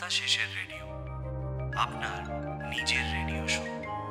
শেষের রেডিও, আপনার নিজের রেডিও শো।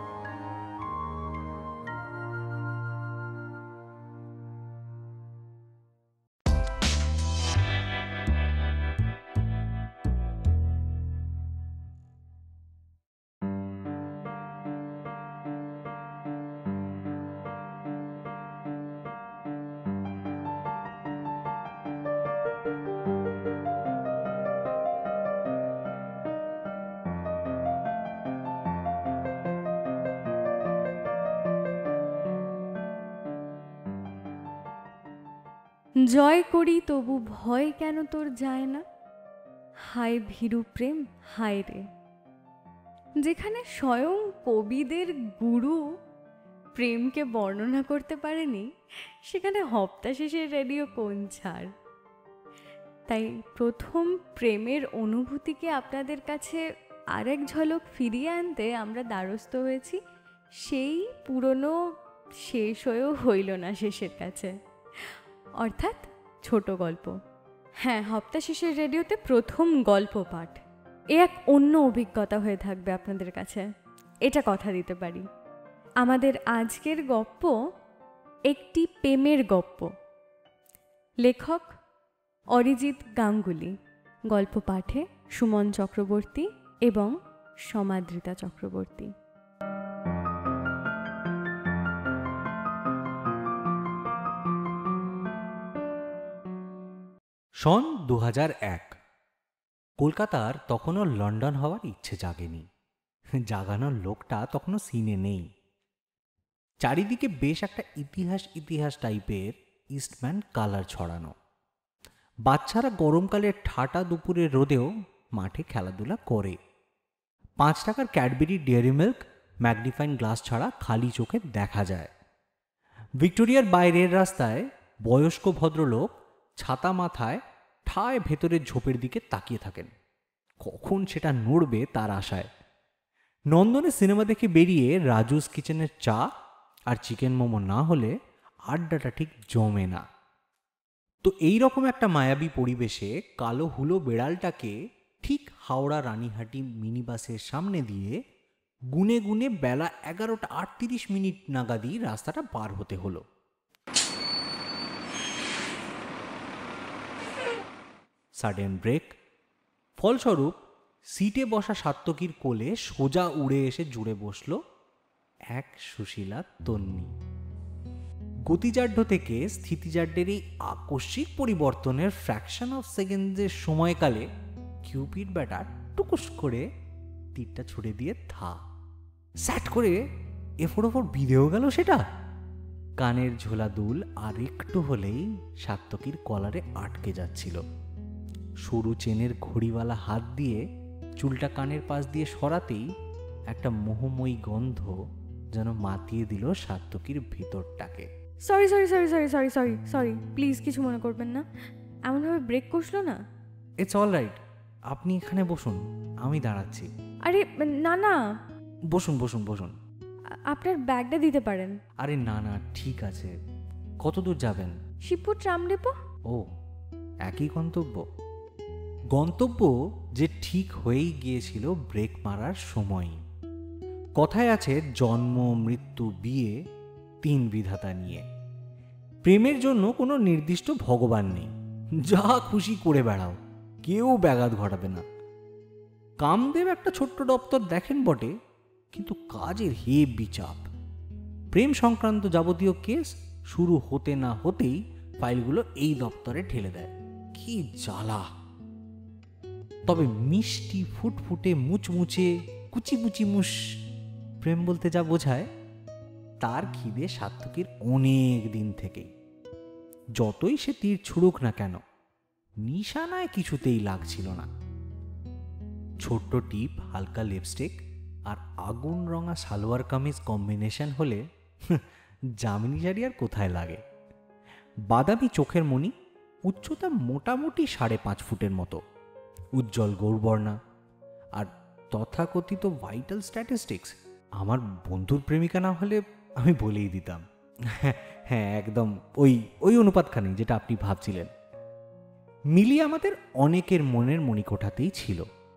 জয় করি তবু ভয় কেন তোর যায় না, হায় ভীরু প্রেম হায় রে। যেখানে স্বয়ং কবিদের গুরু প্রেমকে বর্ণনা করতে পারেনি, সেখানে হপ্তা শেষের রেডিও কোন ছাড়। তাই প্রথম প্রেমের অনুভূতিকে আপনাদের কাছে আরেক ঝলক ফিরিয়ে আনতে আমরা দ্বারস্থ হয়েছি সেই পুরনো শেষ হয়েও হইল না শেষের কাছে, অর্থাৎ ছোট গল্প। হ্যাঁ, হপ্তা শেষের রেডিওতে প্রথম গল্প পাঠ এ এক অন্য অভিজ্ঞতা হয়ে থাকবে আপনাদের কাছে, এটা কথা দিতে পারি। আমাদের আজকের গপ্প একটি প্রেমের গপ্প। লেখক অরিজিৎ গাঙ্গুলি, গল্প পাঠে সুমন চক্রবর্তী এবং সমাদৃতা চক্রবর্তী। সন 2001। কলকাতার তখনও লন্ডন হওয়ার ইচ্ছে জাগেনি, জাগানোর লোকটা তখনও সিনে নেই। চারিদিকে বেশ একটা ইতিহাস ইতিহাস টাইপের ইস্টম্যান কালার ছড়ানো। বাচ্চারা গরমকালের ঠাটা দুপুরের রোদেও মাঠে খেলাধুলা করে। 5 টাকার Cadbury Dairy Milk magnifying glass ছাড়া খালি চোখে দেখা যায়। ভিক্টোরিয়ার বাইরের রাস্তায় বয়স্ক ভদ্রলোক ছাতা মাথায় ঠায় ভেতরের ঝোপের দিকে তাকিয়ে থাকেন, কখন সেটা নড়বে তার আশায়। নন্দনে সিনেমা দেখে বেরিয়ে রাজুস কিচেনের চা আর চিকেন মোমো না হলে আড্ডাটা ঠিক জমে না। তো এই রকম একটা মায়াবী পরিবেশে কালো হুলো বেড়ালটাকে ঠিক হাওড়া রানীহাটি মিনি বাসের সামনে দিয়ে গুনে গুনে বেলা 11টা 38 মিনিট নাগাদই রাস্তাটা পার হতে হলো। সাডেন ব্রেক, ফলস্বরূপ সিটে বসা সাত্তকীর কোলে সোজা উড়ে এসে জুড়ে বসল এক সুশীলা তন্নি। গতিজাড্য থেকে স্থিতিজাড্যের এই আকস্মিক পরিবর্তনের ফ্র্যাকশন অফ সেকেন্ডের সময়কালে কিউপিড ব্যাটা টুকুস করে তীরটা ছুড়ে দিয়ে স্যাট করে এফোর ওপর বিঁধেও গেল সেটা। কানের ঝোলা দুল আর একটু হলেই সাত্তকীর কলারে আটকে যাচ্ছিল। সরু চেনের ঘড়িওয়ালা হাত দিয়ে চুলটা কানের পাশ দিয়ে সরাতেই একটা মোহময়ী গন্ধ যেন মাতিয়ে দিল সাত্তকীর ভিতরটাকে। Sorry sorry sorry sorry sorry sorry sorry please কিছু মনে করবেন না, এমনভাবে ব্রেক কষলো না। ইটস অল রাইট, আপনি এখানে বসুন, আমি দাঁড়াচ্ছি। আরে না না, বসুন বসুন বসুন। আপনার ব্যাগটা দিতে পারেন। আরে না না, ঠিক আছে। কত দূর যাবেন? Shibpur tram depot. ও, একই গন্তব্য। গন্তব্য যে ঠিক হয়েই গিয়েছিল ব্রেক মারার সময়। কথায় আছে জন্ম মৃত্যু বিয়ে 3 বিধাতা নিয়ে। প্রেমের জন্য কোনো নির্দিষ্ট ভগবান নেই, যা খুশি করে বেড়াও, কেউ ব্যাঘাত ঘটাবে না। কামদেব একটা ছোট্ট দপ্তর দেখেন বটে, কিন্তু কাজের হেভি চাপ। প্রেম সংক্রান্ত যাবতীয় কেস শুরু হতে না হতেই ফাইলগুলো এই দপ্তরে ঠেলে দেয়। কি জ্বালা! তবে মিষ্টি ফুটফুটে মুচমুচে কুচিপুচি মুস প্রেম বলতে যা বোঝায়, তার খিদে সাত্তকীর অনেক দিন থেকেই। যতই সে তীর ছুড়ুক না কেন, নিশানায় কিছুতেই লাগছিল না। ছোট্ট টিপ, হালকা লিপস্টিক আর আগুন রঙা সালোয়ার কামিজ কম্বিনেশন হলে জামিনী শাড়ি আর কোথায় লাগে। বাদামি চোখের মণি, উচ্চতা মোটামুটি 5.5 ফুটের মতো, উজ্জ্বল গৌরবর্ণা আর তথাকথিত ভাইটাল স্ট্যাটিস্টিক্স। আমার বন্ধুর প্রেমিকা না হলে আমি বলেই দিতাম। হ্যাঁ, একদম ওই অনুপাতখানি যেটা আপনি ভাবছিলেন। মিলি আমাদের অনেকের মনের মণিকোঠাতেই ছিল।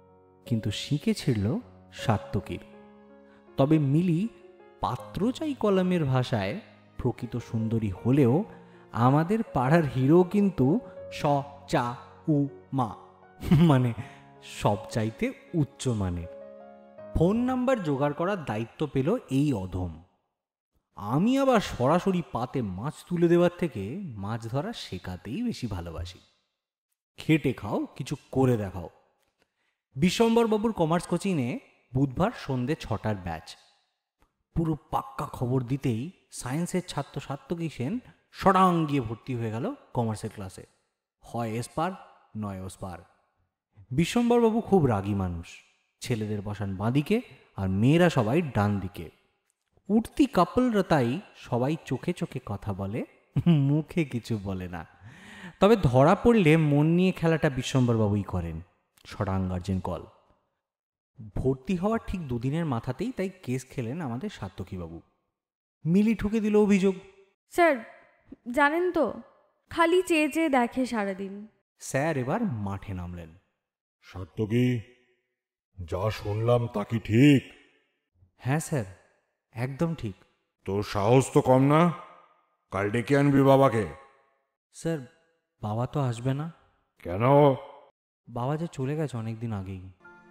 কিন্তু শিখে ছিল সাত্তকীর। তবে মিলি পাত্র চাই কলমের ভাষায় প্রকৃত সুন্দরী হলেও আমাদের পাড়ার হিরো কিন্তু স চা উ মা, মানে সব চাইতে উচ্চ মানের। ফোন নাম্বার জোগাড় করার দায়িত্ব পেল এই অধম। আমি আবার সরাসরি পাতে মাছ তুলে দেওয়ার থেকে মাছ ধরা শেখাতেই বেশি ভালোবাসি। খেটে খাও, কিছু করে দেখাও। বিশ্বম্বরবাবুর কমার্স কোচিংয়ে বুধবার সন্ধে 6টার ব্যাচ। পুরো পাক্কা খবর দিতেই সায়েন্সের ছাত্র সাত্তকী সেন সডাং গিয়ে ভর্তি হয়ে গেল কমার্সের ক্লাসে। হয় এসপার নয় ওসপার। বিশ্বম্বরবাবু খুব রাগী মানুষ। ছেলেদের বসান বাঁদিকে আর মেয়েরা সবাই ডান দিকে। উঠতি কাপলরা তাই সবাই চোখে চোখে কথা বলে, মুখে কিছু বলে না। তবে ধরা পড়লে মন নিয়ে খেলাটা বিশ্বম্বরবাবুই করেন। সডাং গার্জেন কল। ভর্তি হওয়ার ঠিক দুদিনের মাথাতেই তাই কেস খেলেন আমাদের সাত্তকীবাবু। মিলি ঠুকে দিল অভিযোগ। স্যার জানেন তো, খালি চেয়ে চেয়ে দেখে সারাদিন। স্যার এবার মাঠে নামলেন। সাত্তকী, যা শুনলাম তা কি ঠিক? হ্যাঁ স্যার, একদম ঠিক। তোর সাহস তো কম না। কাল ডেকে আনবি বাবাকে। স্যার, বাবা তো আসবে না। কেন? বাবা যে চলে গেছে অনেকদিন আগেই।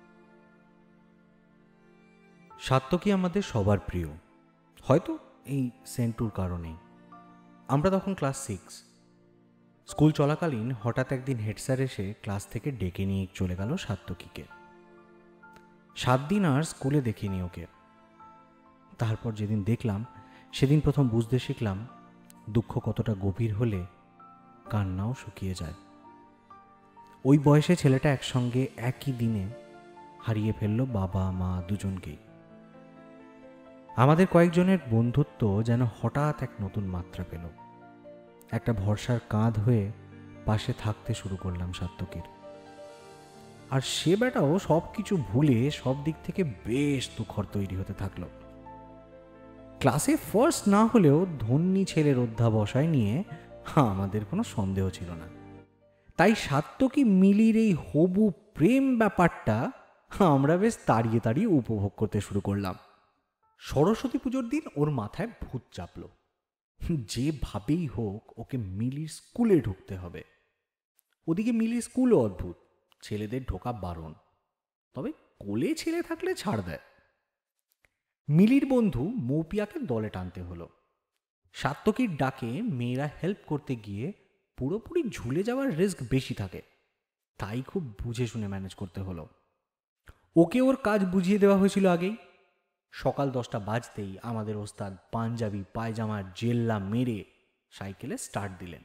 সাত্তকী আমাদের সবার প্রিয়, হয়তো এই সেন্টুর কারণেই। আমরা তখন ক্লাস 6। স্কুল চলাকালীন হঠাৎ একদিন হেড স্যার এসে ক্লাস থেকে ডেকে নিয়ে চলে গেল সাত্তকীকে। 7 দিন আর স্কুলে দেখিনি ওকে। তারপর যেদিন দেখলাম সেদিন প্রথম বুঝতে শিখলাম দুঃখ কতটা গভীর হলে কান্নাও শুকিয়ে যায়। ওই বয়সে ছেলেটা একসঙ্গে একই দিনে হারিয়ে ফেলল বাবা মা দুজনকেই। আমাদের কয়েকজনের বন্ধুত্ব যেন হঠাৎ এক নতুন মাত্রা পেল। একটা ভরসার কাঁধ হয়ে পাশে থাকতে শুরু করলাম সাত্তকীর। আর সে বেটাও সব কিছু ভুলে সব দিক থেকে বেশ তুখর তৈরি হতে থাকলো। ক্লাসে ফার্স্ট না হলেও ধন্যী ছেলের অধ্যাবসায় নিয়ে আমাদের কোনো সন্দেহ ছিল না। তাই সাত্তকী মিলির এই হবু প্রেম ব্যাপারটা আমরা বেশ তাড়িয়ে তাড়িয়ে উপভোগ করতে শুরু করলাম। সরস্বতী পুজোর দিন ওর মাথায় ভূত চাপল। যেভাবেই হোক ওকে মিলির স্কুলে ঢুকতে হবে। ওদিকে মিলির স্কুলও অদ্ভুত, ছেলেদের ঢোকা বারণ, তবে কোলে ছেলে থাকলে ছাড় দেয়। মিলির বন্ধু মৌপিয়াকে দলে টানতে হলো। সাত্তকীর ডাকে মেয়েরা হেল্প করতে গিয়ে পুরোপুরি ঝুলে যাওয়ার রিস্ক বেশি থাকে, তাই খুব বুঝে শুনে ম্যানেজ করতে হলো। ওকে ওর কাজ বুঝিয়ে দেওয়া হয়েছিল আগেই। সকাল 10টা বাজতেই আমাদের ওস্তাদ পাঞ্জাবি পায়জামার জেল্লা মেরে সাইকেলে স্টার্ট দিলেন।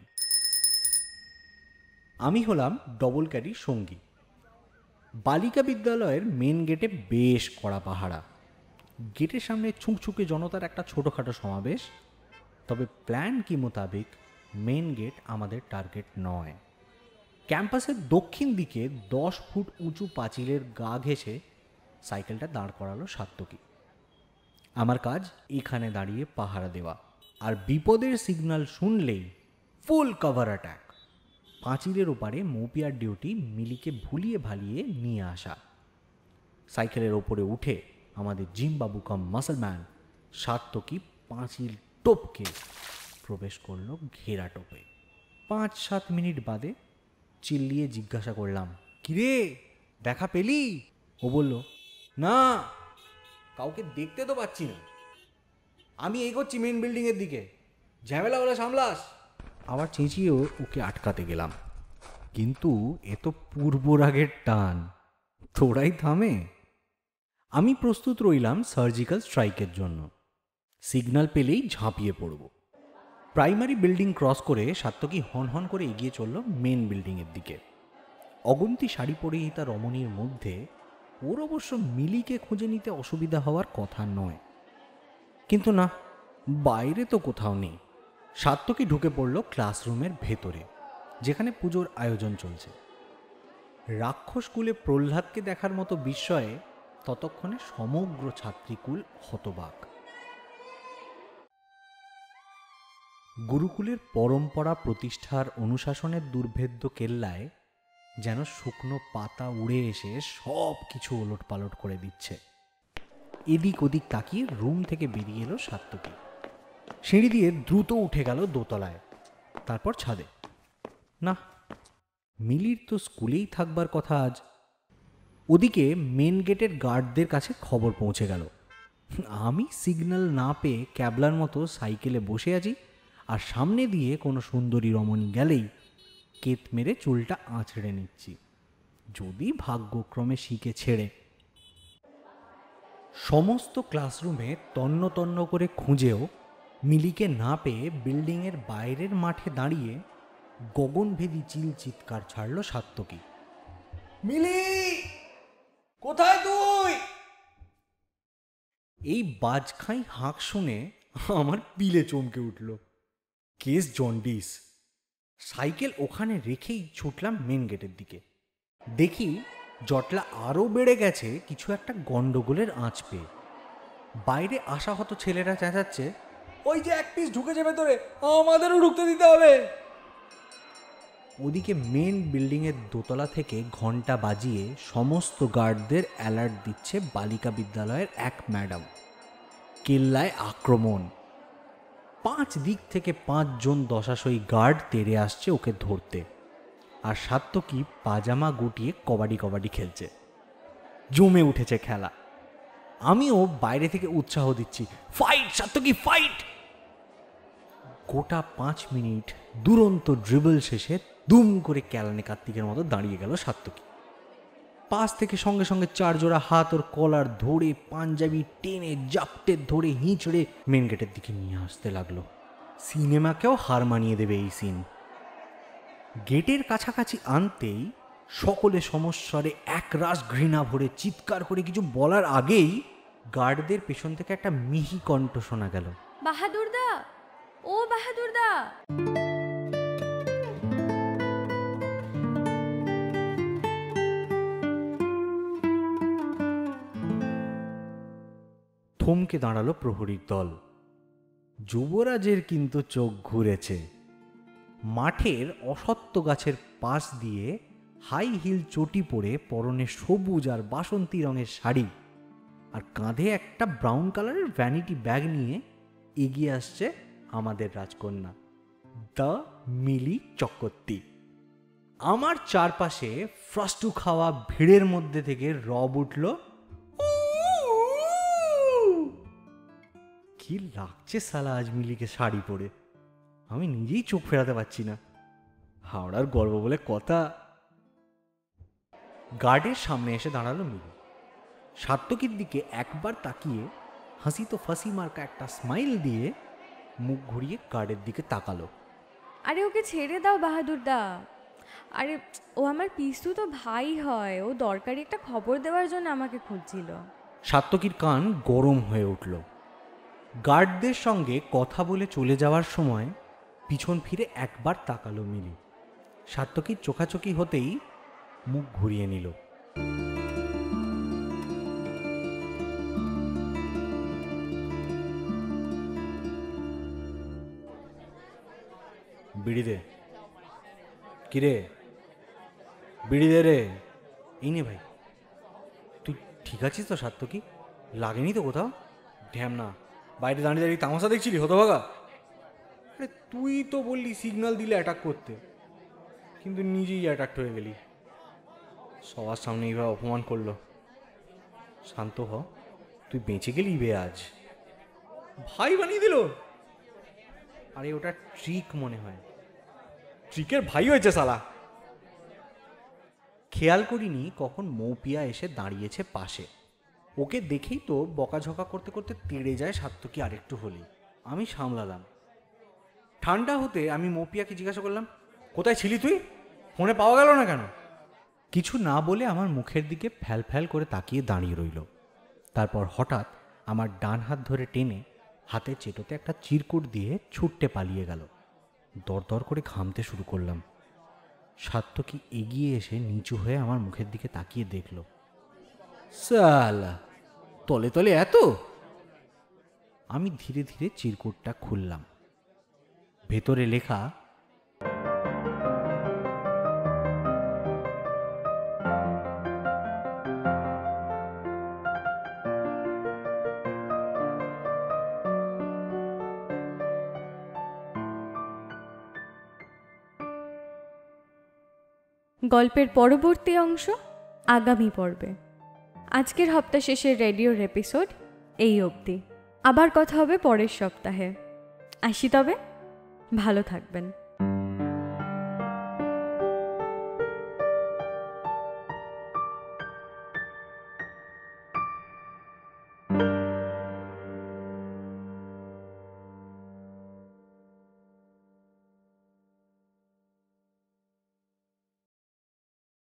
আমি হলাম ডবল ক্যাডির সঙ্গী। বালিকা বিদ্যালয়ের মেন গেটে বেশ কড়া পাহারা। গেটের সামনে ছুঁকছুকে জনতার একটা ছোটোখাটো সমাবেশ। তবে প্ল্যান কি মোতাবেক মেন গেট আমাদের টার্গেট নয়। ক্যাম্পাসের দক্ষিণ দিকে 10 ফুট উঁচু পাঁচিলের গা ঘেঁষে সাইকেলটা দাঁড় করালো সাত্তকী। আমার কাজ এখানে দাঁড়িয়ে পাহারা দেওয়া, আর বিপদের সিগন্যাল শুনলেই ফুল কভার অ্যাটাক। পাঁচিলের ওপারে মৌপিয়ার ডিউটি মিলিকে ভুলিয়ে ভালিয়ে নিয়ে আসা। সাইকেলের ওপরে উঠে আমাদের জিমবাবু কাম মাসলম্যান সাত্তকী পাঁচিল টোপকে প্রবেশ করলো ঘেরা টোপে। 5-7 মিনিট বাদে চিল্লিয়ে জিজ্ঞাসা করলাম, কিরে দেখা পেলি? ও বলল, না, কাউকে দেখতে তো পাচ্ছি না। আমি এগোচ্ছি মেন বিল্ডিংয়ের দিকে, ঝামেলা হলে সামলাস। আবার চেঁচিয়েও ওকে আটকাতে গেলাম, কিন্তু এ তো পূর্বরাগের টান, তোরাই থামে। আমি প্রস্তুত রইলাম সার্জিক্যাল স্ট্রাইকের জন্য। সিগন্যাল পেলেই ঝাঁপিয়ে পড়ব। প্রাইমারি বিল্ডিং ক্রস করে সাত্তকী হন হন করে এগিয়ে চলল মেন বিল্ডিংয়ের দিকে। অগুন্তি শাড়ি পরিহিতা রমণীর মধ্যে ওর অবশ্য মিলিকে খুঁজে নিতে অসুবিধা হওয়ার কথা নয়, কিন্তু না, বাইরে তো কোথাও নেই। সাত্তকী ঢুকে পড়ল ক্লাসরুমের ভেতরে, যেখানে পুজোর আয়োজন চলছে। রাক্ষস কুলে প্রহ্লাদকে দেখার মতো বিস্ময়ে ততক্ষণে সমগ্র ছাত্রীকুল হতবাক। গুরুকুলের পরম্পরা প্রতিষ্ঠার অনুশাসনের দুর্ভেদ্য কেল্লায় যেন শুকনো পাতা উড়ে এসে সব কিছু ওলট পালট করে দিচ্ছে। এদিক ওদিক তাকিয়ে রুম থেকে বেরিয়ে এলো সাত্তকী। সিঁড়ি দিয়ে দ্রুত উঠে গেল দোতলায়, তারপর ছাদে। না, মিলির তো স্কুলেই থাকবার কথা আজ। ওদিকে মেন গেটের গার্ডদের কাছে খবর পৌঁছে গেল। আমি সিগন্যাল না পেয়ে ক্যাবলার মতো সাইকেলে বসে আছি, আর সামনে দিয়ে কোনো সুন্দরী রমণী গেলেই কেত মেরে চুলটা আঁচড়ে নিচ্ছি, যদি ভাগ্যক্রমে শিখে ছেড়ে। সমস্ত ক্লাসরুমে তন্ন তন্ন করে খুঁজেও মিলিকে না পেয়ে বিল্ডিংয়ের বাইরের মাঠে দাঁড়িয়ে গগনভেদী চিৎকার ছাড়ল সাত্তকী। মিলি, কোথায় তুই? এই বাজখাই হাঁক শুনে আমার পিলে চমকে উঠল। Case jaundice. সাইকেল ওখানে রেখেই ছুটলাম মেন গেটের দিকে। দেখি জটলা আরও বেড়ে গেছে কিছু একটা গন্ডগোলের আঁচ পেয়ে। বাইরে আশাহত ছেলেরা চেঁচাচ্ছে, ওই যে এক পিস ঢুকে যাবে তোরে, আমাদেরও ঢুকতে দিতে হবে। ওদিকে মেন বিল্ডিংয়ের দোতলা থেকে ঘন্টা বাজিয়ে সমস্ত গার্ডদের অ্যালার্ট দিচ্ছে বালিকা বিদ্যালয়ের এক ম্যাডাম। কেল্লায় আক্রমণ। 5 দিক থেকে 5 জন দশাশয়ী গার্ড তেড়ে আসছে ওকে ধরতে, আর সাত্তকী পাজামা গুটিয়ে কবাডি খেলছে। জমে উঠেছে খেলা। আমিও বাইরে থেকে উৎসাহ দিচ্ছি, ফাইট সাত্তকী ফাইট। গোটা 5 মিনিট দুরন্ত ড্রিবল শেষে দুম করে ক্যালানে কার্তিকের মতো দাঁড়িয়ে গেল সাত্তকী। পাশ থেকে সঙ্গে সঙ্গে 4 জোড়া হাত ওর কলার ধরে, পাঞ্জাবি টেনে জাপটে ধরে হিঁচড়ে মেন গেটের দিকে নিয়ে আসতে লাগলো। সিনেমাকেও হার মানিয়ে দেবে এই সিন। গেটের কাছাকাছি আনতেই সকলে সমস্বরে একরাশ ঘৃণা ভরে চিৎকার করে কিছু বলার আগেই গার্ডদের পেছন থেকে একটা মিহি কণ্ঠ শোনা গেল, বাহাদুরদা, ও বাহাদুরদা। থমকে দাঁড়ালো প্রহরীর দল। যুবরাজের কিন্তু চোখ ঘুরেছে। মাঠের অসত্য গাছের পাশ দিয়ে হাই হিল চটি পরে, পরনে সবুজ আর বাসন্তী রঙের শাড়ি, আর কাঁধে একটা ব্রাউন কালারের ভ্যানিটি ব্যাগ নিয়ে এগিয়ে আসছে আমাদের রাজকন্যা, দ্য মিলি চক্রবর্তী। আমার চারপাশে ফ্রাস্টু খাওয়া ভিড়ের মধ্যে থেকে রব উঠল, কি লাগছে সালা আজ মিলিকে শাড়ি পরে। আমি নিজেই চোখ ফেরাতে পারছি না। হাওড়ার গর্ব বলে কথা। গার্ডের সামনে এসে দাঁড়ালো মিলি। সাত্তকীর দিকে একবার তাকিয়ে হাসি তো ফাঁসি মার্কা একটা স্মাইল দিয়ে মুখ ঘুরিয়ে গার্ডের দিকে তাকালো। আরে ওকে ছেড়ে দাও বাহাদুরদা। আরে ও আমার পিস্তু তো ভাই হয়, ও দরকারি একটা খবর দেওয়ার জন্য আমাকে খুঁজছিল। সাত্তকীর কান গরম হয়ে উঠল। গার্ডদের সঙ্গে কথা বলে চলে যাওয়ার সময় পিছন ফিরে একবার তাকালো মিলি। সাত্তকীর চোখাচোখি হতেই মুখ ঘুরিয়ে নিল। বিড়ি দে। কিরে, বিড়ি দে রে। এই নে ভাই। তুই ঠিক আছিস তো সাত্তকী? লাগেনি তো কোথাও? ঢ্যাম না, বাইরে দাঁড়িয়ে দাঁড়িয়ে তামাশা দেখছিলি হতভাগা? আরে তুই তো বললি সিগন্যাল দিলে অ্যাটাক করতে, কিন্তু নিজেই অ্যাটাক হয়ে গেলি। সবার সামনে এইভাবে অপমান করলো। শান্ত হ, তুই বেঁচে গেলি বে আজ। ভাই বানিয়ে দিল। আরে ওটা ট্রিক মনে হয়। ট্রিকের ভাই হয়েছে শালা। খেয়াল করিনি কখন মৌপিয়া এসে দাঁড়িয়েছে পাশে। ওকে দেখেই তো বকাঝকা করতে করতে তেড়ে যায় সাত্তকী আরেকটু হলেই। আমি সামলালাম। ঠান্ডা হতে আমি মৌপিয়াকে জিজ্ঞাসা করলাম, কোথায় ছিলি তুই? ফোনে পাওয়া গেল না কেন? কিছু না বলে আমার মুখের দিকে ফ্যাল ফ্যাল করে তাকিয়ে দাঁড়িয়ে রইল। তারপর হঠাৎ আমার ডান হাত ধরে টেনে হাতের চেটোতে একটা চিরকুট দিয়ে ছুটতে পালিয়ে গেল। দরদর করে ঘামতে শুরু করলাম। সাত্তকী এগিয়ে এসে নিচু হয়ে আমার মুখের দিকে তাকিয়ে দেখল। সালা, তলে তলে এত! আমি ধীরে ধীরে চিরকুটটা খুললাম। ভেতরে লেখা, গল্পের পরবর্তী অংশ আগামী পর্বে। আজকের হপ্তা শেষের রেডিওর এপিসোড এই অবধি। আবার কথা হবে পরের সপ্তাহে। আসি তবে, ভালো থাকবেন।